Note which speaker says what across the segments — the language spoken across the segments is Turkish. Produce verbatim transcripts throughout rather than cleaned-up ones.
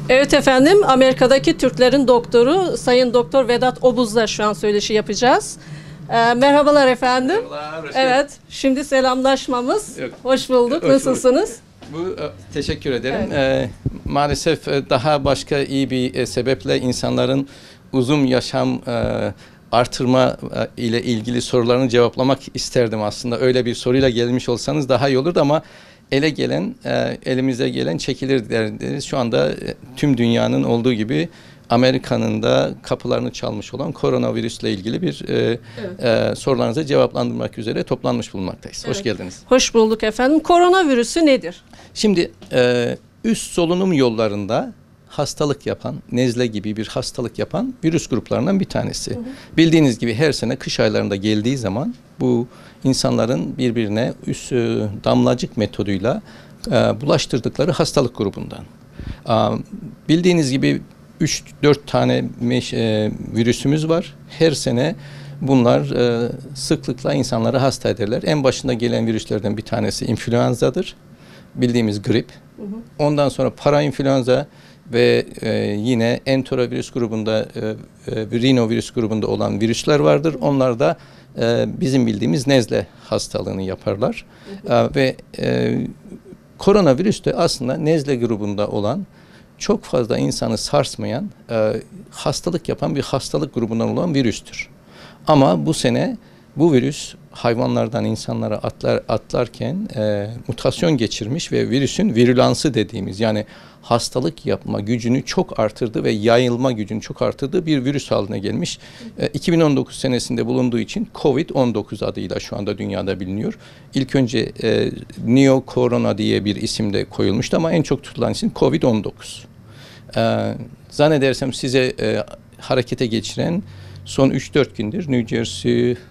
Speaker 1: Evet efendim, Amerika'daki Türklerin doktoru Sayın Doktor Vedat Obuz'la şu an söyleşi yapacağız. Ee, merhabalar efendim.
Speaker 2: Merhabalar.
Speaker 1: Evet, şimdi selamlaşmamız.
Speaker 2: Yok.
Speaker 1: Hoş bulduk.
Speaker 2: Hoş
Speaker 1: Nasılsınız?
Speaker 2: Bu teşekkür ederim.
Speaker 1: Evet.
Speaker 2: Ee, maalesef daha başka iyi bir e, sebeple insanların uzun yaşam e, artırma e, ile ilgili sorularını cevaplamak isterdim aslında. Öyle bir soruyla gelmiş olsanız daha iyi olurdu ama ele gelen, e, elimize gelen çekilir deriz. Şu anda e, tüm dünyanın olduğu gibi Amerika'nın da kapılarını çalmış olan koronavirüsle ilgili bir e, evet. e, sorularınızı cevaplandırmak üzere toplanmış bulunmaktayız.
Speaker 1: Evet.
Speaker 2: Hoş geldiniz.
Speaker 1: Hoş bulduk efendim. Koronavirüsü nedir?
Speaker 2: Şimdi e, üst solunum yollarında hastalık yapan, nezle gibi bir hastalık yapan virüs gruplarından bir tanesi. Hı hı. Bildiğiniz gibi her sene kış aylarında geldiği zaman bu insanların birbirine üst e, damlacık metoduyla e, bulaştırdıkları hastalık grubundan. E, bildiğiniz gibi üç dört tane meş, e, virüsümüz var. Her sene bunlar e, sıklıkla insanları hasta ederler. En başında gelen virüslerden bir tanesi influenzadır. Bildiğimiz grip. Hı hı. Ondan sonra parainfluenza ve e, yine enterovirüs grubunda, e, e, rinovirüs grubunda olan virüsler vardır. Onlar da e, bizim bildiğimiz nezle hastalığını yaparlar. Hı hı. E, ve e, koronavirüs de aslında nezle grubunda olan, çok fazla insanı sarsmayan, e, hastalık yapan bir hastalık grubundan olan virüstür. Ama bu sene bu virüs hayvanlardan insanlara atlar, atlarken e, mutasyon geçirmiş ve virüsün virülansı dediğimiz, yani hastalık yapma gücünü çok artırdı ve yayılma gücünü çok artırdığı bir virüs haline gelmiş. E, iki bin on dokuz senesinde bulunduğu için kovid on dokuz adıyla şu anda dünyada biliniyor. İlk önce e, Neo Corona diye bir isim de koyulmuştu ama en çok tutulan isim kovid on dokuz. E, zannedersem size e, harekete geçiren son üç dört gündür New Jersey, e,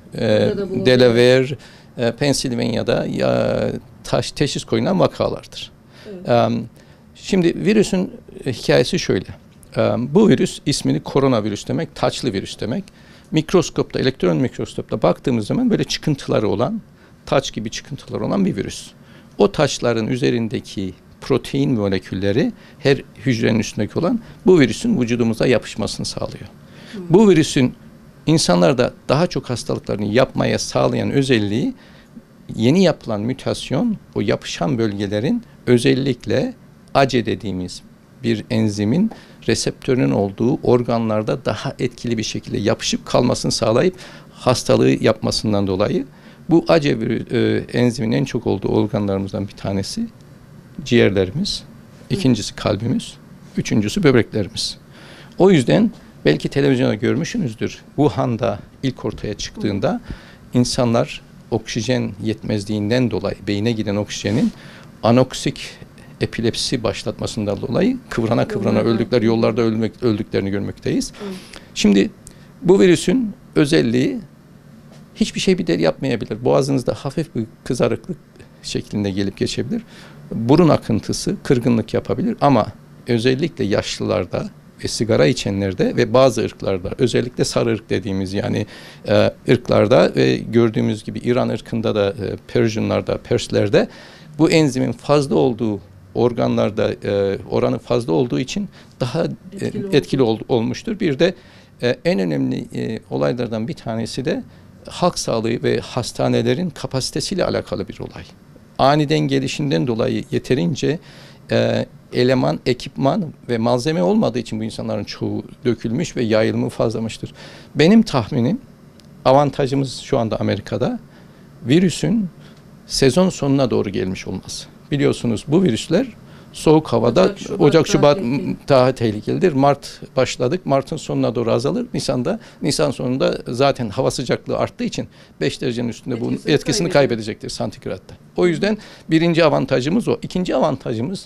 Speaker 2: Delaware, e, Pennsylvania'da ya, taş, teşhis koyulan vakalardır. Evet. Um, şimdi virüsün e, hikayesi şöyle. Um, bu virüs ismini koronavirüs demek, taçlı virüs demek. Mikroskopta, elektron mikroskopta baktığımız zaman böyle çıkıntıları olan, taç gibi çıkıntıları olan bir virüs. O taçların üzerindeki protein molekülleri her hücrenin üstündeki olan bu virüsün vücudumuza yapışmasını sağlıyor. Hmm. Bu virüsün insanlarda daha çok hastalıklarını yapmaya sağlayan özelliği, yeni yapılan mutasyon, o yapışan bölgelerin özellikle A C E dediğimiz bir enzimin reseptörünün olduğu organlarda daha etkili bir şekilde yapışıp kalmasını sağlayıp hastalığı yapmasından dolayı bu A C E e, enzimin en çok olduğu organlarımızdan bir tanesi ciğerlerimiz, ikincisi kalbimiz, üçüncüsü böbreklerimiz. O yüzden belki televizyonda görmüşsünüzdür. Wuhan'da ilk ortaya çıktığında insanlar oksijen yetmezliğinden dolayı beyne giden oksijenin anoksik epilepsi başlatmasından dolayı kıvrana kıvrana öldükler, yollarda ölmek, öldüklerini görmekteyiz. Şimdi bu virüsün özelliği hiçbir şey bir de yapmayabilir. Boğazınızda hafif bir kızarıklık şeklinde gelip geçebilir. Burun akıntısı, kırgınlık yapabilir ama özellikle yaşlılarda ve sigara içenlerde ve bazı ırklarda, özellikle sarı ırk dediğimiz yani e, ırklarda ve gördüğümüz gibi İran ırkında da, e, Persianlarda, Perslerde bu enzimin fazla olduğu organlarda e, oranı fazla olduğu için daha etkili, e, etkili ol, olmuştur. Bir de e, en önemli e, olaylardan bir tanesi de halk sağlığı ve hastanelerin kapasitesiyle alakalı bir olay. Aniden gelişinden dolayı yeterince e, eleman, ekipman ve malzeme olmadığı için bu insanların çoğu dökülmüş ve yayılımı fazlamıştır. Benim tahminim, avantajımız şu anda Amerika'da virüsün sezon sonuna doğru gelmiş olması. Biliyorsunuz bu virüsler soğuk havada Ocak, Şubat, Ocak, Şubat tehlikeli. daha tehlikelidir. Mart başladık. Mart'ın sonuna doğru azalır. Nisan'da, Nisan sonunda zaten hava sıcaklığı arttığı için beş derecenin üstünde bunun etkisini, etkisini kaybedecektir santigratta. O yüzden birinci avantajımız o. İkinci avantajımız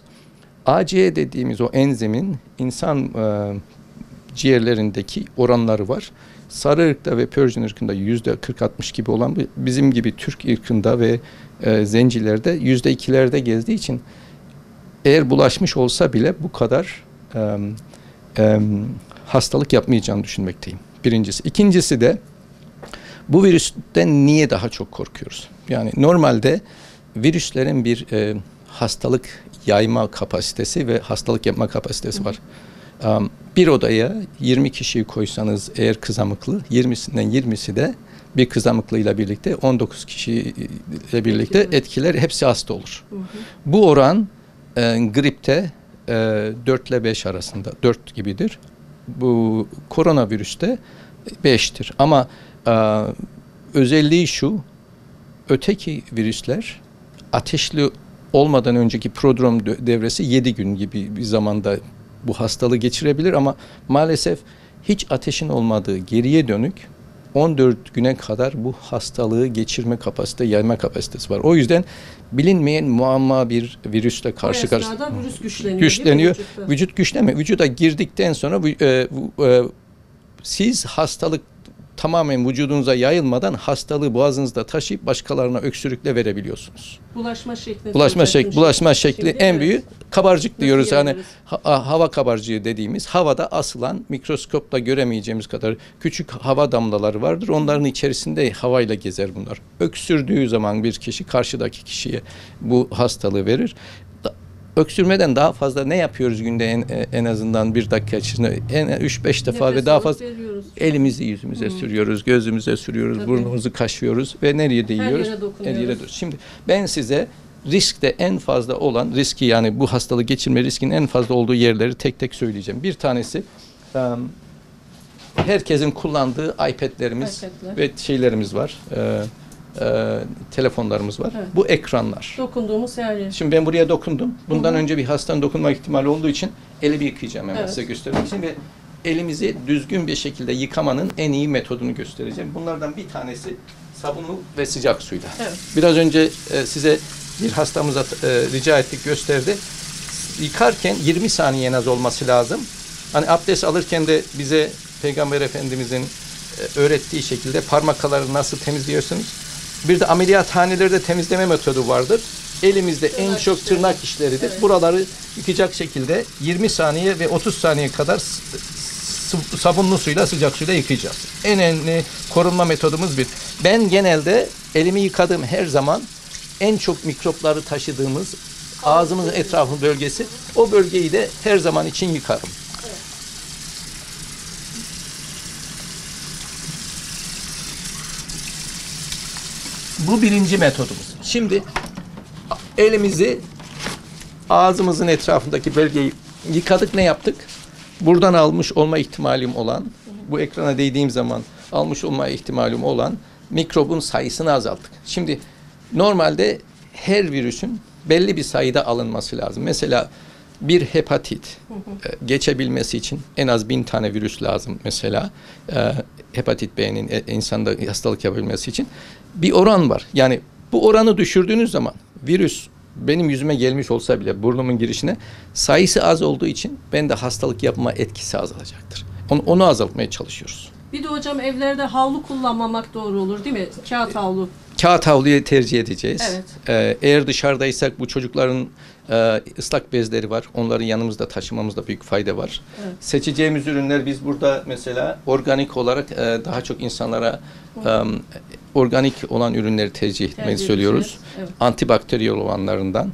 Speaker 2: A C E dediğimiz o enzimin insan e, ciğerlerindeki oranları var. Sarı ırkta ve Persian ırkında yüzde kırk altmış gibi olan, bizim gibi Türk ırkında ve e, zencilerde yüzde ikilerde gezdiği için eğer bulaşmış olsa bile bu kadar e, e, hastalık yapmayacağını düşünmekteyim. Birincisi. İkincisi de bu virüsten niye daha çok korkuyoruz? Yani normalde virüslerin bir e, hastalık yayma kapasitesi ve hastalık yapma kapasitesi var. Um, bir odaya yirmi kişiyi koysanız eğer kızamıklı, yirmisinden yirmisi de bir kızamıklıyla birlikte on dokuz kişiyle birlikte etkiler, etkiler hepsi hasta olur. Hı hı. Bu oran e, gripte e, dört ile beş arasında, dört gibidir. Bu koronavirüste beştir. Ama e, özelliği şu, öteki virüsler ateşli olmadan önceki prodrom devresi yedi gün gibi bir zamanda bu hastalığı geçirebilir ama maalesef hiç ateşin olmadığı geriye dönük on dört güne kadar bu hastalığı geçirme kapasite, yayma kapasitesi var. O yüzden bilinmeyen muamma bir virüsle karşı karşıya.
Speaker 1: O esnada virüs güçleniyor.
Speaker 2: Güçleniyor. Vücut güçlenmiyor. Vücuda girdikten sonra e, e, siz hastalık tamamen vücudunuza yayılmadan hastalığı boğazınızda taşıyıp başkalarına öksürükle verebiliyorsunuz.
Speaker 1: Bulaşma şekli.
Speaker 2: Bulaşma şekli, bulaşma şekli
Speaker 1: Şimdi,
Speaker 2: en
Speaker 1: evet.
Speaker 2: büyük kabarcık
Speaker 1: Nasıl
Speaker 2: diyoruz. Yani
Speaker 1: ha,
Speaker 2: hava kabarcığı dediğimiz havada asılan mikroskopla göremeyeceğimiz kadar küçük hava damlaları vardır. Onların içerisinde havayla gezer bunlar. Öksürdüğü zaman bir kişi karşıdaki kişiye bu hastalığı verir. Öksürmeden daha fazla ne yapıyoruz günde en, en azından bir dakika içinde? En üç beş defa
Speaker 1: nefes
Speaker 2: ve daha fazla
Speaker 1: veriyoruz.
Speaker 2: Elimizi yüzümüze hmm. sürüyoruz, gözümüze sürüyoruz, Tabii. burnumuzu kaşıyoruz ve nereye değiyoruz?
Speaker 1: Her yere dokunuyoruz.
Speaker 2: Her yere dokunuyoruz. Şimdi ben size riskte en fazla olan riski, yani bu hastalığı geçirme riskinin en fazla olduğu yerleri tek tek söyleyeceğim. Bir tanesi um, herkesin kullandığı iPad'lerimiz iPad'ler. ve şeylerimiz var. Ee, e, telefonlarımız var. Evet. Bu ekranlar.
Speaker 1: Dokunduğumuz her yer.
Speaker 2: Şimdi ben buraya dokundum. Bundan
Speaker 1: Hı-hı.
Speaker 2: önce bir hastanın dokunma ihtimali olduğu için elimi yıkayacağım hemen
Speaker 1: evet.
Speaker 2: size göstermek için ve elimizi düzgün bir şekilde yıkamanın en iyi metodunu göstereceğim. Bunlardan bir tanesi sabunlu ve sıcak suyla. Evet. Biraz önce e, size bir hastamıza e, rica ettik, gösterdi. Yıkarken yirmi saniye en az olması lazım. Hani abdest alırken de bize Peygamber Efendimizin e, öğrettiği şekilde parmakları nasıl temizliyorsunuz? Bir de ameliyathanelerde temizleme metodu vardır. Elimizde tırnak en çok işleri. tırnak işleridir. Evet. Buraları yıkayacak şekilde yirmi saniye ve otuz saniye kadar sabunlu suyla, sıcak suyla yıkayacağız. En önemli korunma metodumuz bir. Ben genelde elimi yıkadığım her zaman en çok mikropları taşıdığımız ağzımızın etrafı bölgesi, o bölgeyi de her zaman için yıkarım. Bu birinci metodumuz. Şimdi elimizi ağzımızın etrafındaki bölgeyi yıkadık, ne yaptık? Buradan almış olma ihtimalim olan, bu ekrana değdiğim zaman almış olma ihtimalim olan mikrobun sayısını azalttık. Şimdi normalde her virüsün belli bir sayıda alınması lazım. Mesela bir hepatit e, geçebilmesi için en az bin tane virüs lazım mesela. E, hepatit B'nin e, insanda hastalık yapabilmesi için bir oran var. Yani bu oranı düşürdüğünüz zaman virüs benim yüzüme gelmiş olsa bile burnumun girişine, sayısı az olduğu için bende hastalık yapma etkisi azalacaktır. Onu, onu azaltmaya çalışıyoruz.
Speaker 1: Bir de hocam evlerde havlu kullanmamak doğru olur değil mi? Kağıt havlu.
Speaker 2: Kağıt havluyu tercih edeceğiz.
Speaker 1: Evet.
Speaker 2: Ee, eğer dışarıdaysak bu çocukların e, ıslak bezleri var. Onları yanımızda taşımamızda büyük fayda var. Evet. Seçeceğimiz ürünler, biz burada mesela organik olarak e, daha çok insanlara e, organik olan ürünleri tercih etmeyi söylüyoruz. Evet. Antibakteriyel olanlarından.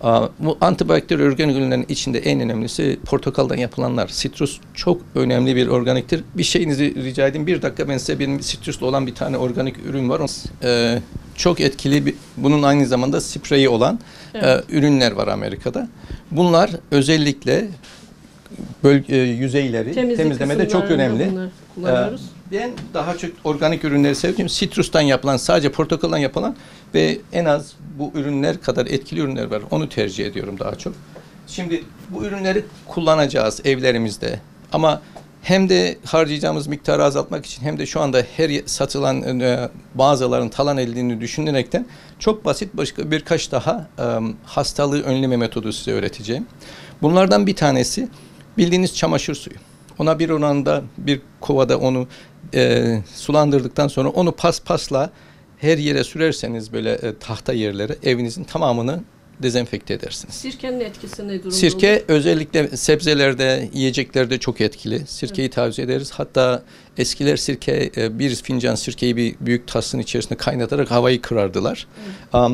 Speaker 2: Bu antibakteriyel organik ürünlerin içinde en önemlisi portakaldan yapılanlar. Sitrus çok önemli bir organiktir. Bir şeyinizi rica edeyim. Bir dakika, ben size benim sitruslu olan bir tane organik ürün var. Ee, çok etkili bir, bunun aynı zamanda spreyi olan evet. e, ürünler var Amerika'da. Bunlar özellikle bölge, e, yüzeyleri Temizlik temizlemede çok önemli. Kullanıyoruz. Ee, ben daha çok organik ürünleri seviyorum. Sitrustan yapılan, sadece portakaldan yapılan ve en az bu ürünler kadar etkili ürünler var. Onu tercih ediyorum daha çok. Şimdi bu ürünleri kullanacağız evlerimizde. Ama hem de harcayacağımız miktarı azaltmak için hem de şu anda her satılan e, mağazaların talan edildiğini düşünerekten çok basit başka birkaç daha e, hastalığı önleme metodu size öğreteceğim. Bunlardan bir tanesi bildiğiniz çamaşır suyu. Ona bir oranda bir kovada onu e, sulandırdıktan sonra onu pas pasla her yere sürerseniz, böyle e, tahta yerlere, evinizin tamamını dezenfekte edersiniz.
Speaker 1: Sirkenin etkisi ne durumda?
Speaker 2: Sirke
Speaker 1: olur?
Speaker 2: özellikle sebzelerde, yiyeceklerde çok etkili. Sirkeyi evet. tavsiye ederiz. Hatta eskiler sirke, bir fincan sirkeyi bir büyük tasın içerisinde kaynatarak havayı kırardılar. Evet. Um,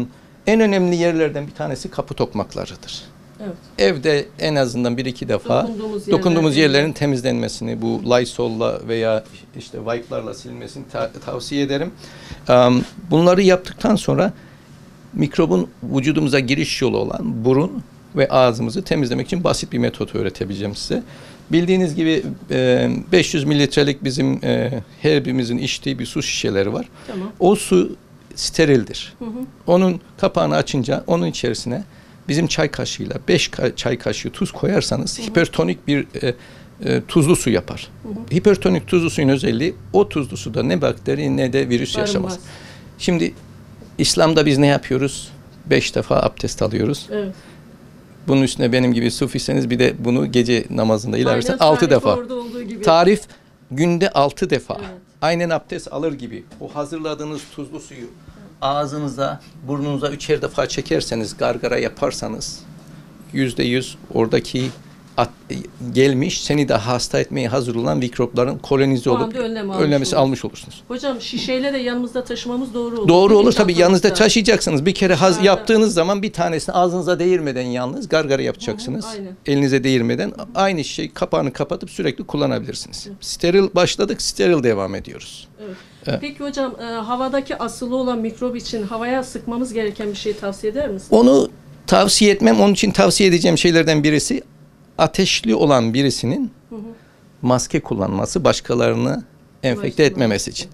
Speaker 2: En önemli yerlerden bir tanesi kapı tokmaklarıdır.
Speaker 1: Evet.
Speaker 2: Evde en azından bir iki defa
Speaker 1: dokunduğumuz,
Speaker 2: dokunduğumuz
Speaker 1: yerler,
Speaker 2: yerlerin temizlenmesini, bu Lysol'la veya işte wipe'larla silinmesini ta tavsiye ederim. Um, bunları yaptıktan sonra mikrobun vücudumuza giriş yolu olan burun ve ağzımızı temizlemek için basit bir metot öğretebileceğim size. Bildiğiniz gibi e, beş yüz mililitrelik bizim e, her birimizin içtiği bir su şişeleri var.
Speaker 1: Tamam.
Speaker 2: O su sterildir.
Speaker 1: Hı hı.
Speaker 2: Onun kapağını açınca onun içerisine bizim çay kaşığıyla beş ka çay kaşığı tuz koyarsanız hı hı. hipertonik bir e, e, tuzlu su yapar. Hı hı. Hipertonik tuzlu suyun özelliği o tuzlu suda ne bakteri ne de virüs
Speaker 1: Barınmaz.
Speaker 2: yaşamaz. Şimdi İslam'da biz ne yapıyoruz? Beş defa abdest alıyoruz.
Speaker 1: Evet.
Speaker 2: Bunun üstüne benim gibi sufiyseniz bir de bunu gece namazında ilerlersen
Speaker 1: Aynen
Speaker 2: altı defa.
Speaker 1: Gibi.
Speaker 2: Tarif günde altı defa.
Speaker 1: Evet.
Speaker 2: Aynen abdest alır gibi. O hazırladığınız tuzlu suyu ağzınıza, burnunuza üçer defa çekerseniz, gargara yaparsanız yüzde yüz oradaki at, gelmiş, seni de hasta etmeye hazır olan mikropların kolonize olup önlemesi almış olursunuz.
Speaker 1: Hocam şişeyle de yanımızda taşımamız doğru olur.
Speaker 2: Doğru olur tabii, yanınızda taşıyacaksınız. Bir kere haz yaptığınız zaman bir tanesini ağzınıza değirmeden yalnız gargara yapacaksınız. Hı hı, elinize değirmeden aynı şey, kapağını kapatıp sürekli kullanabilirsiniz. Hı. Steril başladık, steril devam ediyoruz.
Speaker 1: Evet. Evet. Peki hocam e, havadaki asılı olan mikrop için havaya sıkmamız gereken bir şey tavsiye eder misiniz? Onu
Speaker 2: tavsiye etmem. Onun için tavsiye edeceğim şeylerden birisi, ateşli olan birisinin hı hı. maske kullanması, başkalarını enfekte etmemesi için.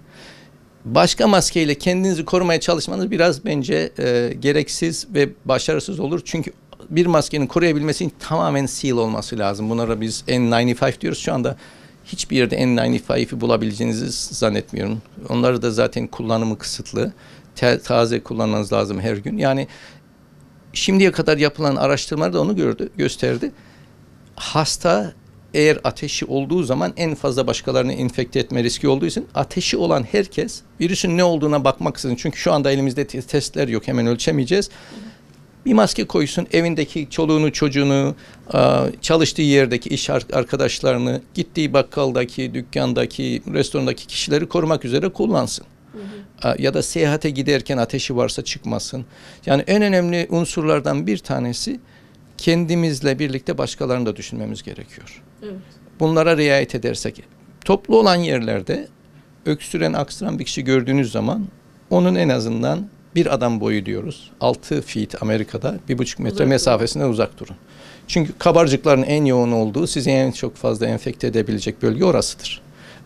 Speaker 2: Başka maskeyle kendinizi korumaya çalışmanız biraz bence e, gereksiz ve başarısız olur. Çünkü bir maskenin koruyabilmesi için tamamen seal olması lazım. Bunlara biz N doksan beş diyoruz. Şu anda hiçbir yerde N doksan beşi bulabileceğinizi zannetmiyorum. Onları da zaten kullanımı kısıtlı. Te taze kullanmanız lazım her gün. Yani şimdiye kadar yapılan araştırmalar da onu gördü, gösterdi. Hasta eğer ateşi olduğu zaman en fazla başkalarını infekte etme riski olduğu için ateşi olan herkes virüsün ne olduğuna bakmaksızın, çünkü şu anda elimizde testler yok, hemen ölçemeyeceğiz. Bir maske koysun, evindeki çoluğunu, çocuğunu, çalıştığı yerdeki iş arkadaşlarını, gittiği bakkaldaki, dükkandaki, restorandaki kişileri korumak üzere kullansın. Hı hı. Ya da seyahate giderken ateşi varsa çıkmasın. Yani en önemli unsurlardan bir tanesi, kendimizle birlikte başkalarını da düşünmemiz gerekiyor. Evet. Bunlara riayet edersek, toplu olan yerlerde öksüren, aksıran bir kişi gördüğünüz zaman onun en azından bir adam boyu diyoruz. altı feet Amerika'da, bir buçuk metre uzak mesafesinden durun. Uzak durun. Çünkü kabarcıkların en yoğun olduğu, sizi en çok fazla enfekte edebilecek bölge orasıdır.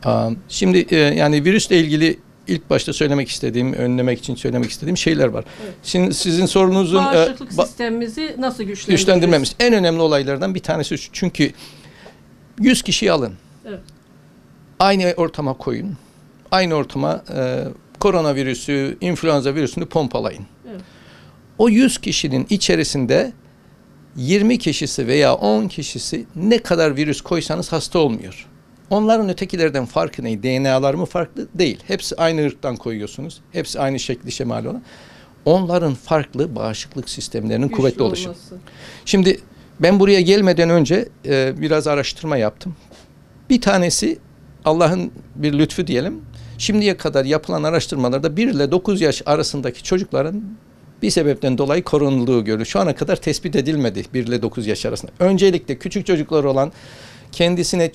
Speaker 2: Şimdi yani virüsle ilgili ilk başta söylemek istediğim, önlemek için söylemek istediğim şeyler var. Evet. Şimdi sizin sorunuzun
Speaker 1: bağışıklık e, ba sistemimizi nasıl güçlendirmemiz?
Speaker 2: güçlendirmemiz en önemli olaylardan bir tanesi şu. Çünkü yüz kişiyi alın. Evet. Aynı ortama koyun. Aynı ortama e, koronavirüsü, influenza virüsünü pompalayın. Evet. O yüz kişinin içerisinde yirmi kişisi veya on kişisi ne kadar virüs koysanız hasta olmuyor. Onların ötekilerden farkı ne? D N A'lar mı farklı? Değil. Hepsi aynı ırktan koyuyorsunuz. Hepsi aynı şekli şemali olan. Onların farklı bağışıklık sistemlerinin güçlü kuvvetli oluşu. Olması. Şimdi ben buraya gelmeden önce e, biraz araştırma yaptım. Bir tanesi, Allah'ın bir lütfu diyelim. Şimdiye kadar yapılan araştırmalarda bir ile dokuz yaş arasındaki çocukların bir sebepten dolayı korunulduğu görülüyor. Şu ana kadar tespit edilmedi bir ile dokuz yaş arasında. Öncelikle küçük çocuklar olan, kendisine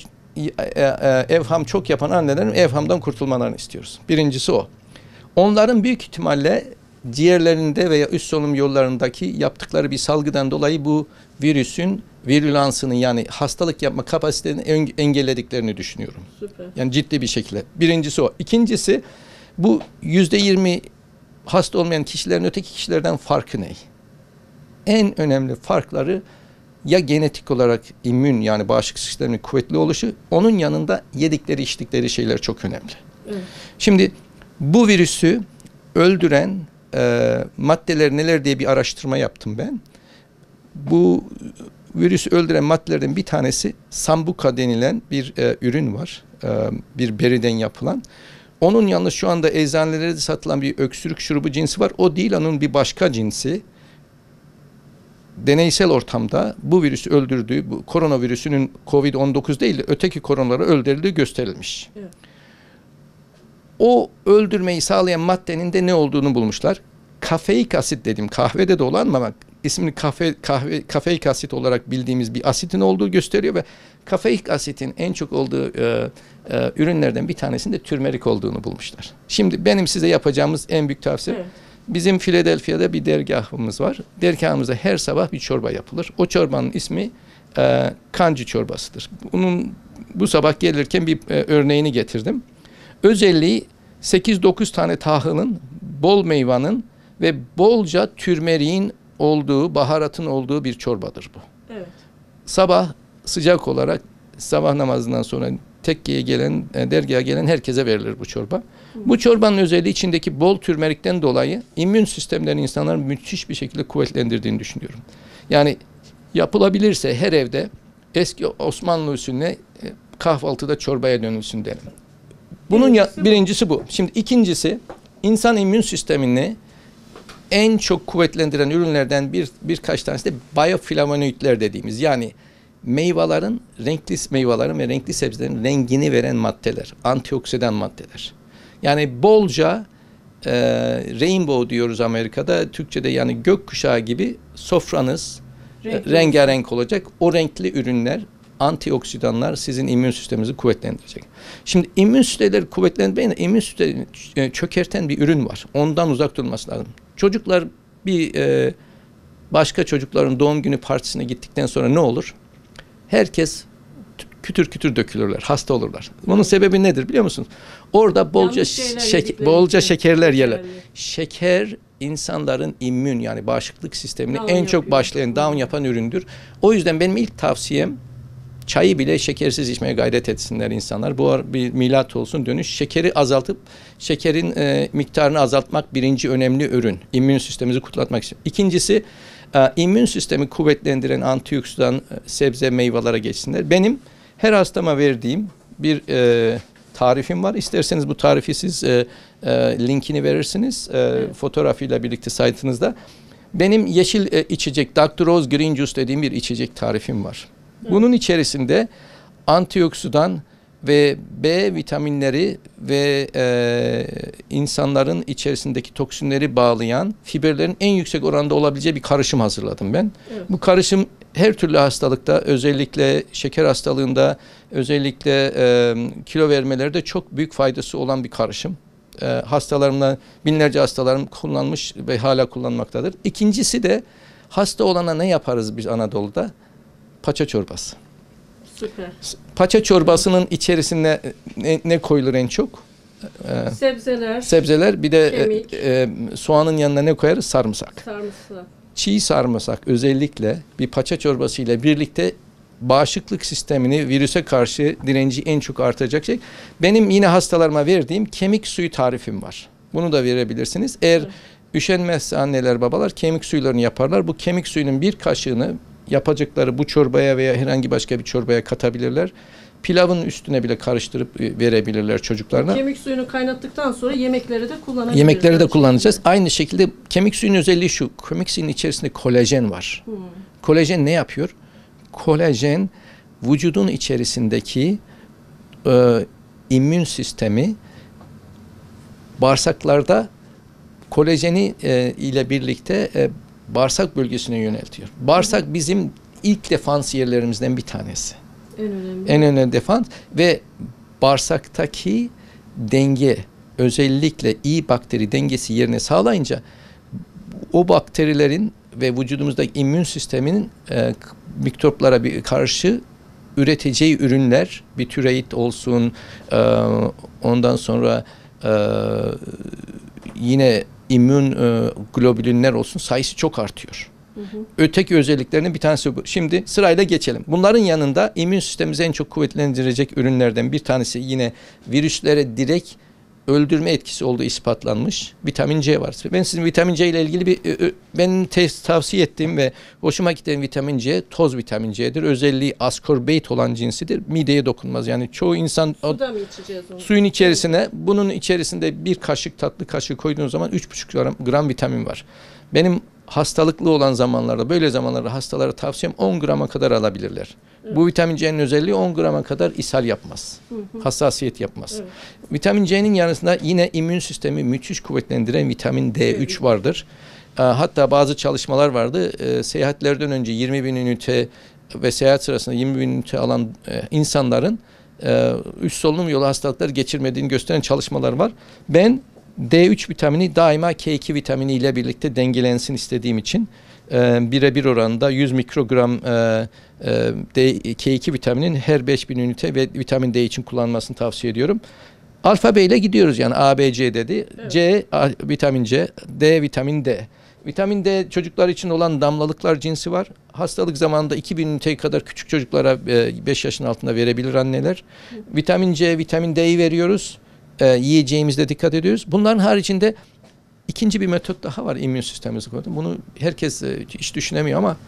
Speaker 2: evham çok yapan annelerin evhamdan kurtulmalarını istiyoruz. Birincisi o. Onların büyük ihtimalle ciğerlerinde veya üst solunum yollarındaki yaptıkları bir salgıdan dolayı bu virüsün virülansını, yani hastalık yapma kapasitesini engellediklerini düşünüyorum. Süper. Yani ciddi bir şekilde. Birincisi o. İkincisi, bu yüzde yirmi hasta olmayan kişilerin öteki kişilerden farkı ne? En önemli farkları ya genetik olarak immün, yani bağışıklık sisteminin kuvvetli oluşu, onun yanında yedikleri içtikleri şeyler çok önemli. Evet. Şimdi bu virüsü öldüren e, maddeler neler diye bir araştırma yaptım ben. Bu virüsü öldüren maddelerden bir tanesi sambuca denilen bir e, ürün var. E, bir beriden yapılan. Onun yalnız şu anda eczanelerde satılan bir öksürük şurubu cinsi var. O değil, onun bir başka cinsi. Deneysel ortamda bu virüsü öldürdüğü, bu koronavirüsünün Covid on dokuz değil de öteki koronaları öldürdüğü gösterilmiş. Evet. O öldürmeyi sağlayan maddenin de ne olduğunu bulmuşlar. kafeik asit dedim. Kahvede de olan ama ismini kafe, kahve, kafeik asit olarak bildiğimiz bir asitin olduğu gösteriyor ve kafeik asitin en çok olduğu e, e, ürünlerden bir tanesinde türmerik olduğunu bulmuşlar. Şimdi benim size yapacağımız en büyük tavsiye, evet. Bizim Philadelphia'da bir dergahımız var. Dergahımızda her sabah bir çorba yapılır. O çorbanın ismi e, kancı çorbasıdır. Bunun bu sabah gelirken bir e, örneğini getirdim. Özelliği sekiz dokuz tane tahılın, bol meyvanın ve bolca türmeriğin olduğu, baharatın olduğu bir çorbadır bu. Evet. Sabah sıcak olarak sabah namazından sonra tekkeye gelen, dergaha gelen herkese verilir bu çorba. Hı. Bu çorbanın özelliği içindeki bol türmerikten dolayı immün sistemlerini insanların müthiş bir şekilde kuvvetlendirdiğini düşünüyorum. Yani yapılabilirse her evde eski Osmanlı usulüne kahvaltıda çorbaya dönülsün derim. Bunun ya, birincisi bu. Şimdi ikincisi, insan immün sistemini en çok kuvvetlendiren ürünlerden bir birkaç tanesi de bioflavonoidler dediğimiz, yani meyvelerin, renkli meyvelerin ve renkli sebzelerin rengini veren maddeler, antioksidan maddeler. Yani bolca e, rainbow diyoruz Amerika'da, Türkçe'de yani gökkuşağı gibi sofranız renkli, rengarenk olacak. O renkli ürünler, antioksidanlar sizin immün sisteminizi kuvvetlendirecek. Şimdi immün sistemleri kuvvetlendirmeyin, immün sistemini çökerten bir ürün var. Ondan uzak durması lazım. Çocuklar bir e, başka çocukların doğum günü partisine gittikten sonra ne olur? Herkes kütür kütür dökülürler, hasta olurlar. Bunun sebebi nedir biliyor musunuz? Orada bolca şek bolca şekerler yerler. Şeker insanların immün, yani bağışıklık sistemini down en çok başlayan, down yapan üründür. O yüzden benim ilk tavsiyem, çayı bile şekersiz içmeye gayret etsinler insanlar. Bu bir milat olsun, dönüş. Şekeri azaltıp şekerin e, miktarını azaltmak birinci önemli ürün. İmmün sistemimizi kutlatmak için. İkincisi, e, immün sistemi kuvvetlendiren antioksidan e, sebze meyvelere geçsinler. Benim her hastama verdiğim bir e, tarifim var. İsterseniz bu tarifi siz e, e, linkini verirsiniz. E, evet. Fotoğrafıyla birlikte saytınızda. Benim yeşil e, içecek, doktor Oz Green Juice dediğim bir içecek tarifim var. Bunun içerisinde antioksidan ve B vitaminleri ve e, insanların içerisindeki toksinleri bağlayan fiberlerin en yüksek oranda olabileceği bir karışım hazırladım ben. Evet. Bu karışım her türlü hastalıkta, özellikle şeker hastalığında, özellikle e, kilo vermelerde çok büyük faydası olan bir karışım. E, hastalarımla, binlerce hastalarım kullanmış ve hala kullanmaktadır. İkincisi de hasta olana ne yaparız biz Anadolu'da? Paça çorbası.
Speaker 1: Süper.
Speaker 2: Paça çorbasının içerisine ne, ne koyulur en çok? Ee,
Speaker 1: sebzeler.
Speaker 2: Sebzeler. Bir de e, e, soğanın yanına ne koyarız? Sarımsak.
Speaker 1: Sarımsak.
Speaker 2: Çiğ sarımsak özellikle bir paça çorbası ile birlikte bağışıklık sistemini, virüse karşı direnci en çok artıracak şey. Benim yine hastalarıma verdiğim kemik suyu tarifim var. Bunu da verebilirsiniz. Eğer evet. üşenmezse anneler babalar kemik suylarını yaparlar. Bu kemik suyunun bir kaşığını yapacakları bu çorbaya veya herhangi başka bir çorbaya katabilirler. Pilavın üstüne bile karıştırıp verebilirler çocuklarına.
Speaker 1: Kemik suyunu kaynattıktan sonra yemekleri de kullanabiliriz.
Speaker 2: Yemekleri de kullanacağız. Aynı şekilde kemik suyunun özelliği şu. Kemik suyunun içerisinde kolajen var. Hmm. Kolajen ne yapıyor? Kolajen vücudun içerisindeki e, immün sistemi bağırsaklarda kolajeni e, ile birlikte e, bağırsak bölgesine yöneltiyor. Bağırsak Hı. bizim ilk defans yerlerimizden bir tanesi.
Speaker 1: En önemli.
Speaker 2: En önemli defans ve bağırsaktaki denge, özellikle iyi bakteri dengesi yerine sağlayınca o bakterilerin ve vücudumuzdaki immün sisteminin e, mikroplara bir karşı üreteceği ürünler, bir türeit olsun, e, ondan sonra e, yine immün e, globülinler olsun, sayısı çok artıyor. Hı hı. Öteki özelliklerinin bir tanesi bu. Şimdi sırayla geçelim. Bunların yanında immün sistemimizi en çok kuvvetlendirecek ürünlerden bir tanesi yine virüslere direkt öldürme etkisi olduğu ispatlanmış vitamin C var. Ben sizin vitamin C ile ilgili bir benim tavsiye ettiğim ve hoşuma giden vitamin C toz vitamin C'dir. Özelliği ascorbate olan cinsidir. Mideye dokunmaz. Yani çoğu insan
Speaker 1: Suda mı içeceğiz onu?
Speaker 2: Suyun içerisine bunun içerisinde bir kaşık tatlı kaşığı koyduğunuz zaman üç buçuk gram, gram vitamin var. Benim hastalıklı olan zamanlarda, böyle zamanlarda hastalara tavsiyem on grama kadar alabilirler. Evet. Bu vitamin C'nin özelliği on grama kadar ishal yapmaz. Hı hı. Hassasiyet yapmaz. Evet. Vitamin C'nin yanısında yine immün sistemi müthiş kuvvetlendiren vitamin D üç evet. vardır. Hatta bazı çalışmalar vardı. Seyahatlerden önce yirmi bin ünite ve seyahat sırasında yirmi bin ünite alan insanların üst solunum yolu hastalıkları geçirmediğini gösteren çalışmalar var. Ben D üç vitamini daima K iki vitamini ile birlikte dengelensin istediğim için e, birebir oranında yüz mikrogram e, e, D, K iki vitaminin her beş bin ünite ve vitamin D için kullanmasını tavsiye ediyorum. Alfabeyle gidiyoruz yani A, B, C dedi. Evet. C, A, vitamin C, D, vitamin D. Vitamin D çocuklar için olan damlalıklar cinsi var. Hastalık zamanında iki bin ünite kadar küçük çocuklara beş yaşın altında verebilir anneler. Hı. Vitamin C, vitamin D'yi veriyoruz. E, yiyeceğimizde dikkat ediyoruz. Bunların haricinde ikinci bir metot daha var immün sistemimizi koydu. Bunu herkes e, hiç düşünemiyor ama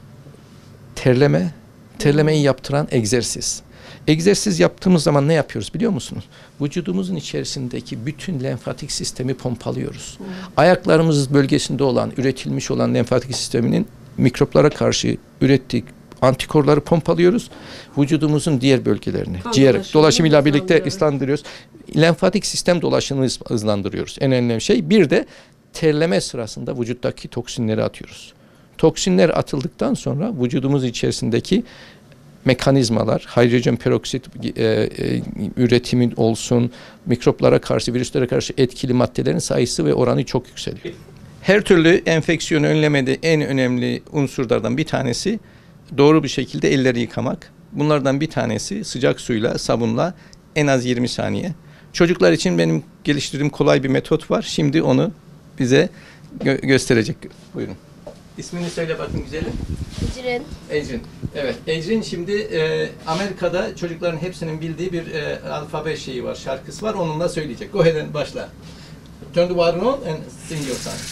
Speaker 2: terleme, terlemeyi yaptıran egzersiz. Egzersiz yaptığımız zaman ne yapıyoruz biliyor musunuz? Vücudumuzun içerisindeki bütün lenfatik sistemi pompalıyoruz. Hmm. Ayaklarımız bölgesinde olan, üretilmiş olan lenfatik sisteminin mikroplara karşı ürettiği antikorları pompalıyoruz. Vücudumuzun diğer bölgelerini, kan ciğer dolaşımıyla birlikte ıslandırıyoruz. Lenfatik sistem dolaşımını hızlandırıyoruz. En önemli şey. Bir de terleme sırasında vücuttaki toksinleri atıyoruz. Toksinler atıldıktan sonra vücudumuz içerisindeki mekanizmalar, hidrojen peroksit e, e, üretimi olsun, mikroplara karşı, virüslere karşı etkili maddelerin sayısı ve oranı çok yükseliyor. Her türlü enfeksiyonu önlemede en önemli unsurlardan bir tanesi doğru bir şekilde elleri yıkamak. Bunlardan bir tanesi sıcak suyla, sabunla en az yirmi saniye. Çocuklar için benim geliştirdiğim kolay bir metot var. Şimdi onu bize gö gösterecek. Buyurun. İsmini söyle bakın güzelim.
Speaker 3: Ecrin.
Speaker 2: Ecrin. Evet. Ecrin şimdi e, Amerika'da çocukların hepsinin bildiği bir e, alfabe şeyi var, şarkısı var. Onunla söyleyecek. Go ahead and başla. Turn the water on and sing your song.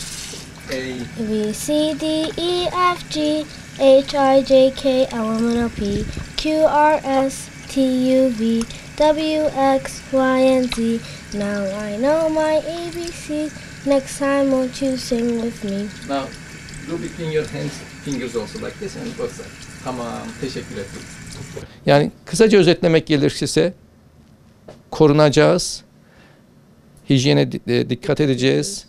Speaker 2: A,
Speaker 3: B, C, D, E, F, G, H, I, J, K, L, M, N, P, Q, R, S, T, U, V, W, X, Y, and Z. Now I know my A B Cs. Next time won't you sing with me?
Speaker 2: Now do between your hands, fingers also like this and both sides. Tamam, teşekkür ederim. Yani kısaca özetlemek gerekirse korunacağız, hijyene dikkat edeceğiz,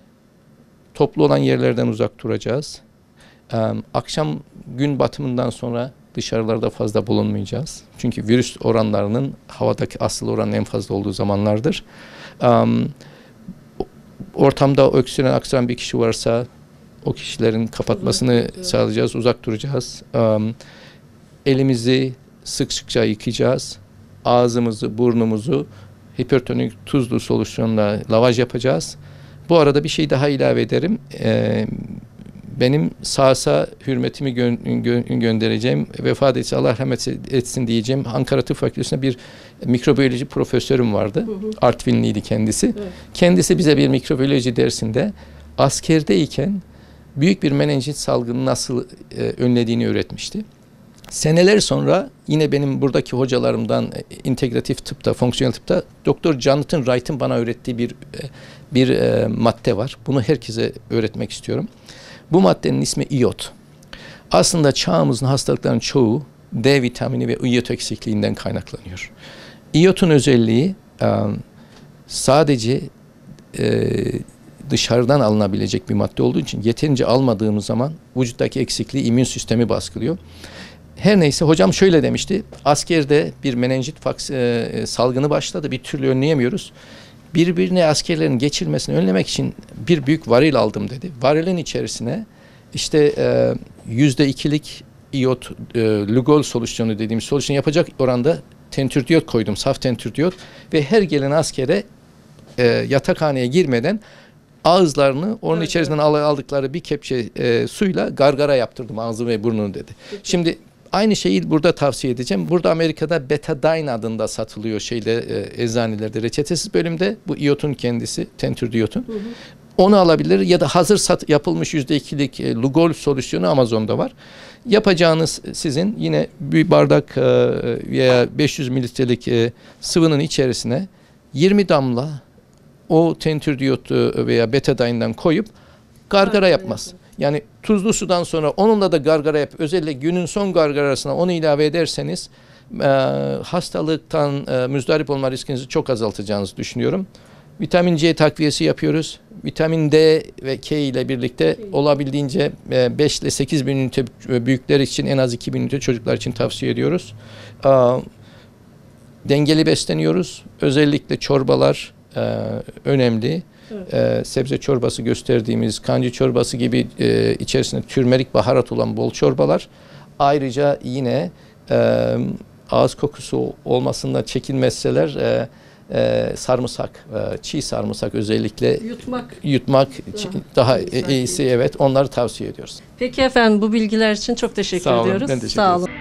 Speaker 2: toplu olan yerlerden uzak duracağız. Akşam gün batımından sonra dışarılarda fazla bulunmayacağız. Çünkü virüs oranlarının havadaki asıl oranın en fazla olduğu zamanlardır. Um, ortamda öksüren, aksaran bir kişi varsa o kişilerin kapatmasını sağlayacağız, uzak duracağız. Um, elimizi sık sıkça yıkayacağız. Ağzımızı, burnumuzu hipertonik tuzlu solüsyonla lavaj yapacağız. Bu arada bir şey daha ilave ederim. Ee, benim Sağs'a hürmetimi gö gö göndereceğim, vefat etse Allah rahmet etsin diyeceğim. Ankara Tıp Fakültesi'nde bir mikrobiyoloji profesörüm vardı. Hı hı. Artvinliydi kendisi. Evet. Kendisi bize bir mikrobiyoloji dersinde askerdeyken büyük bir menenjit salgını nasıl e, önlediğini öğretmişti. Seneler sonra yine benim buradaki hocalarımdan e, integratif tıpta, fonksiyonel tıpta Doktor Jonathan Wright'ın bana öğrettiği bir e, bir e, madde var. Bunu herkese öğretmek istiyorum. Bu maddenin ismi iyot. Aslında çağımızın hastalıklarının çoğu D vitamini ve iyot eksikliğinden kaynaklanıyor. İyotun özelliği sadece dışarıdan alınabilecek bir madde olduğu için yeterince almadığımız zaman vücuttaki eksikliği immün sistemi baskılıyor. Her neyse hocam şöyle demişti. Askerde bir menenjit salgını başladı. Bir türlü önleyemiyoruz. Birbirine askerlerin geçirmesini önlemek için bir büyük varil aldım dedi. Varilin içerisine işte e, yüzde ikilik iyot, e, Lugol solüsyonu dediğimiz solüsyon yapacak oranda tentürdiyot koydum, saf tentürdiyot ve her gelen askere e, yatakhaneye girmeden ağızlarını onun evet, içerisinden evet. aldıkları bir kepçe e, suyla gargara yaptırdım ağzı ve burnunu dedi. Peki. Şimdi aynı şeyi burada tavsiye edeceğim. Burada Amerika'da Betadine adında satılıyor şeyde e, eczanelerde reçetesiz bölümde. Bu iyotun kendisi, tentürdiyotun. Hı hı. Onu alabilir ya da hazır sat, yapılmış yüzde ikilik e, Lugol solüsyonu Amazon'da var. Yapacağınız sizin yine bir bardak e, veya beş yüz mililitrelik e, sıvının içerisine yirmi damla o tentürdiyot veya Betadine'den koyup gargara yapmaz. Yani tuzlu sudan sonra onunla da gargara yap. Özellikle günün son gargarasına onu ilave ederseniz e, hastalıktan e, müzdarip olma riskinizi çok azaltacağınızı düşünüyorum. Vitamin C takviyesi yapıyoruz. Vitamin D ve K ile birlikte olabildiğince beş ile sekiz bin ünite büyükler için, en az iki bin ünite çocuklar için tavsiye ediyoruz. Dengeli besleniyoruz. Özellikle çorbalar önemli. Evet. Sebze çorbası gösterdiğimiz, kancı çorbası gibi içerisinde türmerik baharat olan bol çorbalar. Ayrıca yine ağız kokusu olmasından çekinmezseler Ee, sarımsak, e, çiğ sarımsak özellikle
Speaker 1: yutmak,
Speaker 2: yutmak daha iyisi, evet, onları tavsiye ediyoruz.
Speaker 1: Peki efendim, bu bilgiler için çok teşekkür
Speaker 2: Sağ olun,
Speaker 1: ediyoruz.
Speaker 2: ben teşekkür
Speaker 1: Sağ olun.